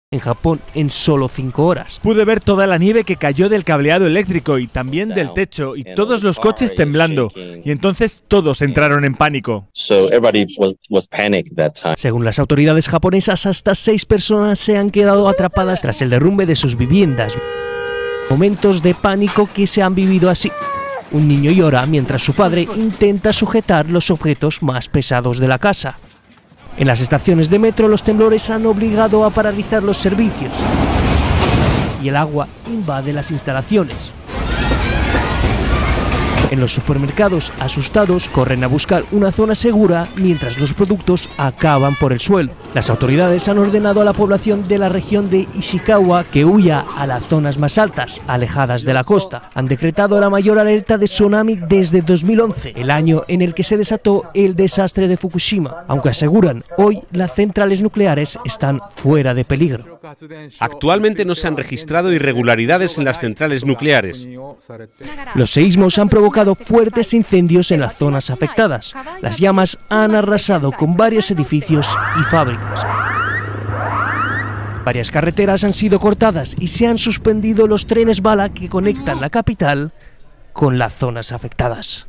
en Japón en solo 5 horas. Pude ver toda la nieve que cayó del cableado eléctrico y también del techo y todos los coches temblando. Y entonces todos entraron en pánico. Según las autoridades japonesas, hasta 6 personas se han quedado atrapadas tras el derrumbe de sus viviendas. Momentos de pánico que se han vivido así. Un niño llora mientras su padre intenta sujetar los objetos más pesados de la casa. En las estaciones de metro los temblores han obligado a paralizar los servicios y el agua invade las instalaciones. En los supermercados, asustados, corren a buscar una zona segura mientras los productos acaban por el suelo. Las autoridades han ordenado a la población de la región de Ishikawa que huya a las zonas más altas, alejadas de la costa. Han decretado la mayor alerta de tsunami desde 2011, el año en el que se desató el desastre de Fukushima, aunque aseguran hoy las centrales nucleares están fuera de peligro. Actualmente no se han registrado irregularidades en las centrales nucleares. Los seísmos han provocado fuertes incendios en las zonas afectadas. Las llamas han arrasado con varios edificios y fábricas. Varias carreteras han sido cortadas y se han suspendido los trenes bala que conectan la capital con las zonas afectadas.